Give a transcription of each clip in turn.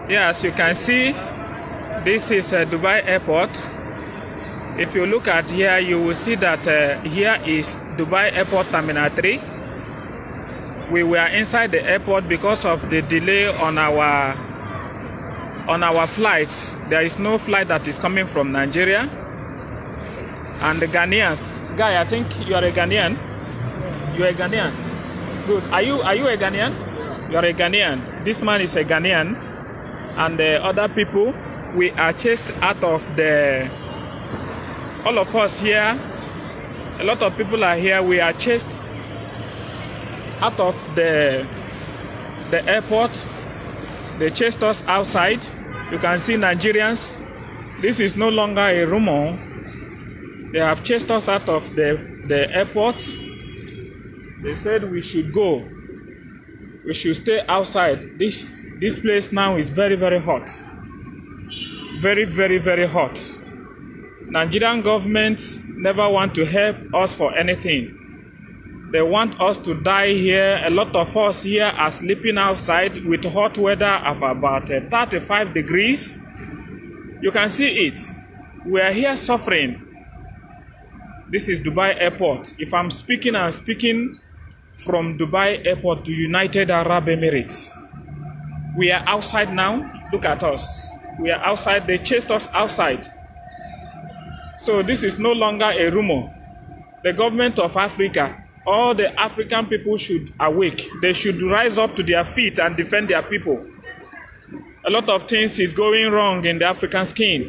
Yeah, as you can see, this is Dubai Airport. If you look at here, you will see that here is Dubai Airport Terminal 3. We were inside the airport because of the delay on our flights. There is no flight that is coming from Nigeria. And the Ghanaians, Guy, I think you are a Ghanaian. You are a Ghanaian. Good. Are you a Ghanaian? You are a Ghanaian. This man is a Ghanaian. And the other people, we are chased out of the... All of us here, a lot of people are here. We are chased out of the airport. They chased us outside. You can see Nigerians. This is no longer a rumor. They have chased us out of the airport. They said we should go. We should stay outside. This place now is very, very hot. Very, very, very hot. Nigerian government never want to help us for anything. They want us to die here. A lot of us here are sleeping outside with hot weather of about 35 degrees. You can see it. We are here suffering. This is Dubai Airport. If I'm speaking from Dubai Airport to United Arab Emirates. We are outside now. Look at us. We are outside. They chased us outside. So this is no longer a rumor. The government of Africa, all the African people should awake. They should rise up to their feet and defend their people. A lot of things is going wrong in the African skin.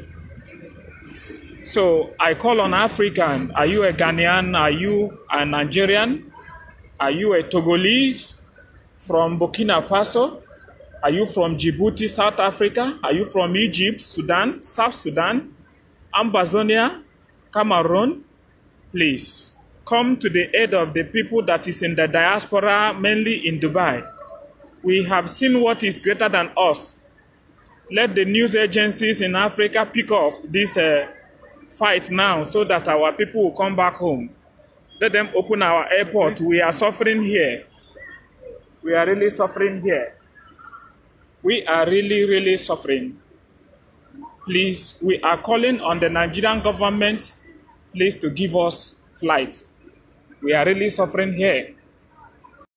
So I call on African. Are you a Ghanaian? Are you a Nigerian? Are you a Togolese from Burkina Faso? Are you from Djibouti, South Africa? Are you from Egypt, Sudan, South Sudan, Ambazonia, Cameroon? Please come to the aid of the people that is in the diaspora, mainly in Dubai. We have seen what is greater than us. Let the news agencies in Africa pick up this fight now so that our people will come back home. Let them open our airport. We are suffering here. We are really suffering here. We are really, really suffering. Please, we are calling on the Nigerian government, please, to give us flight. We are really suffering here.